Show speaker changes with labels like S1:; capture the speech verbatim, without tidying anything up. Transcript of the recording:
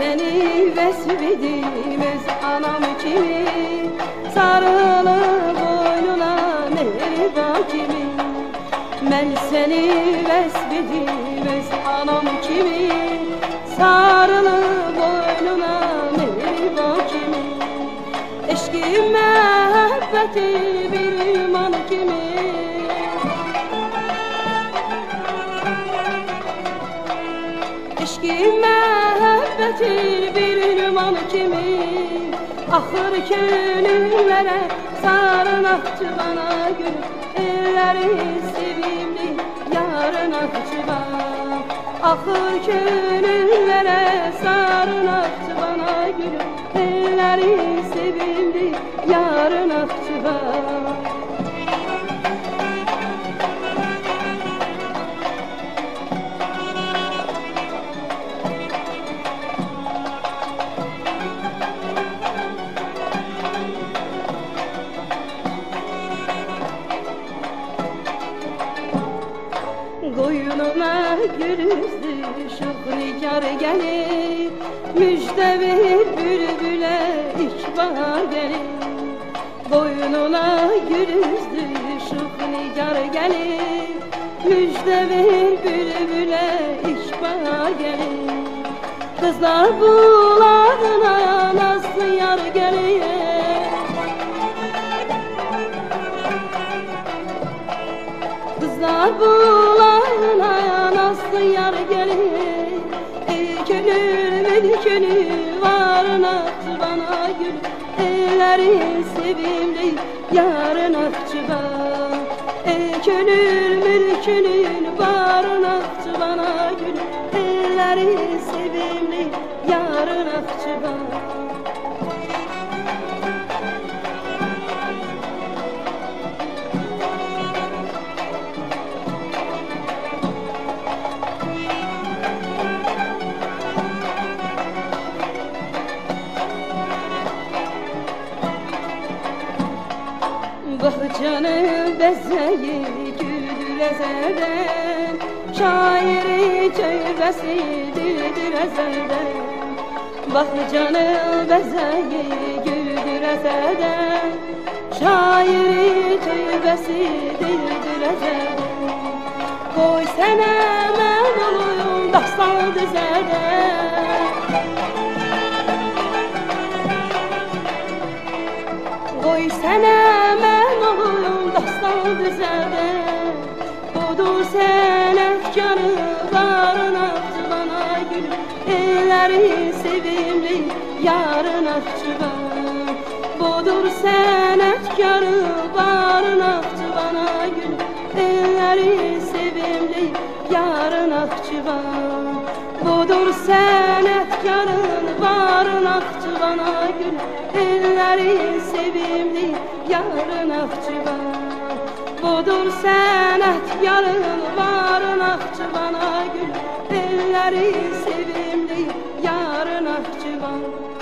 S1: seni vesvedim öz anam kimi, sarılıp boynuna mehriban kimi. Ben seni vesvedim öz anam kimi, sarılıp boynuna mehriban kimi. Eşkim muhabbeti bir iman kimi, eşkim muhabbeti bir iman kimi. Axır könüllere sarın akçı bana gül, elleri sevimli yarın akçı bana. Axır könüllere sarın akçı bana gül, elleri sevimli yarın akçı bana. Koyunuma gürüzdü şuhnikar gelir, müjde ver bülbüle ikbal gelir. Koyununa gürüzdü şuhnikar gelir, müjde ver bülbüle ikbal gelir. Kızlar bularına nazlı yar gelir, kızlar bularına nazlı yar gelir. Ey gönül mülkünü varın akçı bana gül, elleri sevimli yarın akçı bana. Ey gönül mülkünün varın akçı bana gül, elleri sevimli yarın akçı bana. Bahçanın bezeyi güldür ezelden, şairi tövbesi dildir ezelden. Bahçanın bezeyi güldür ezelden, şairi tövbesi dildir ezelden. Koy sene mən oluyum dastan düzəldən, koy sene mən oluyum dastan düzəldən. Budur sənətkarı varın akçı bana gül, elleri sevimli yarın akçı bana. Budur sənətkarı varın akçı bana gül, elleri sevimli yarın akçı bana. Budur sənətkarın varın akçı bana gül, elleri sevimli yarın akçı bana. Budur sənətkarın varın akçı bana gül, elleri sevimli yarın akçı bana.